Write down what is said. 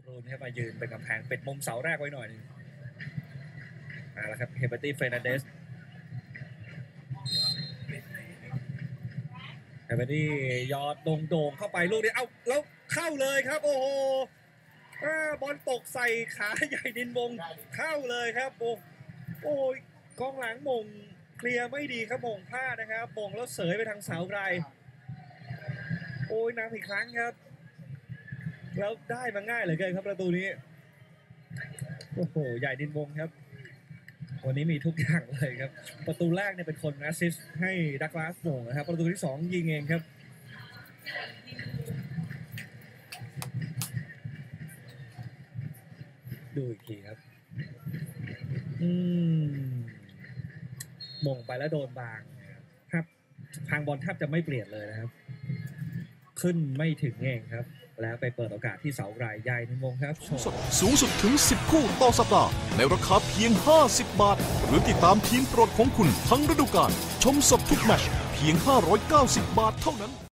รูนให้มายืนเป็นกำแพงปิดมุมเสาแรกไว้หน่อยนึงแล้วครับเฮเบอร์ตี้เฟรนันเดสเฮเบอร์ตี้ยอดโด่งๆเข้าไปลูกนี้เอ้าแล้วเข้าเลยครับโอ้โหบอลตกใส่ขาใหญ่ดินวงเข้าเลยครับโอ้ยกองหลังมงเคลียร์ไม่ดีครับมงพลาดนะครับมงแล้วเสยไปทางเสาไกลโอ้ยนำอีกครั้งครับแล้วได้มาง่ายเหลือเกินครับประตูนี้โอ้โหใหญ่ดินวงครับวันนี้มีทุกอย่างเลยครับประตูแรกเนี่ยเป็นคนแอสซิสต์ให้ดักลาสมงนะครับประตูที่2ยิงเองครับดูอีกทีครับมงไปแล้วโดนบางครับทางบอลแทบจะไม่เปลี่ยนเลยนะครับขึ้นไม่ถึงเองครับแล้วไปเปิดโอกาสที่เสาไกลใหญ่ในวงครับสูงสุดถึง10คู่ต่อสัปดาห์ในราคาเพียง50 บาทหรือติดตามทีมโปรดของคุณทั้งฤดูกาลชมสดทุกแมตช์เพียง590 บาทเท่านั้น